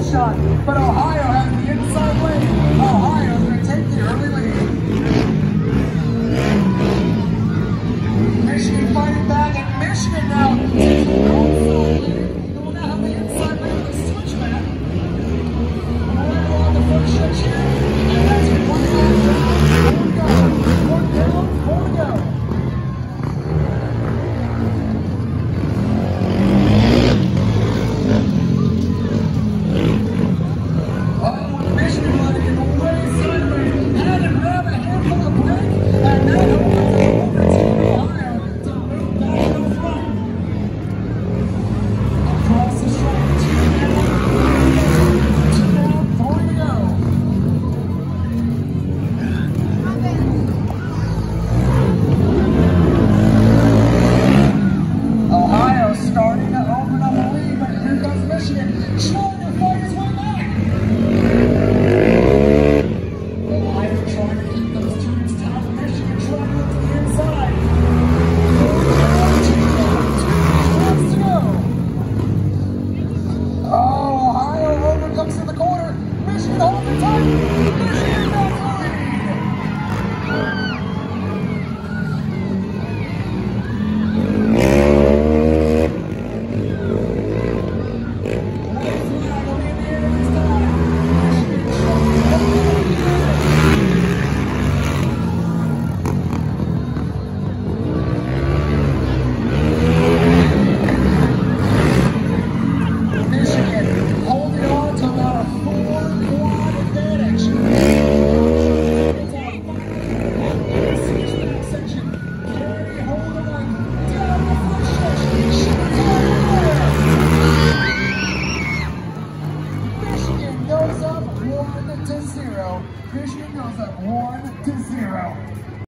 shot, but Ohio has the inside lane. Ohio's going to take the early lead. Michigan fighting back, and Michigan now takes the outside lane. They will now have the inside lane with a switch back. Right along the front stretch here, and that's one down, four to go. Four to go. To the corner, Michigan holds it tight. Michigan back Michigan goes up 1-0.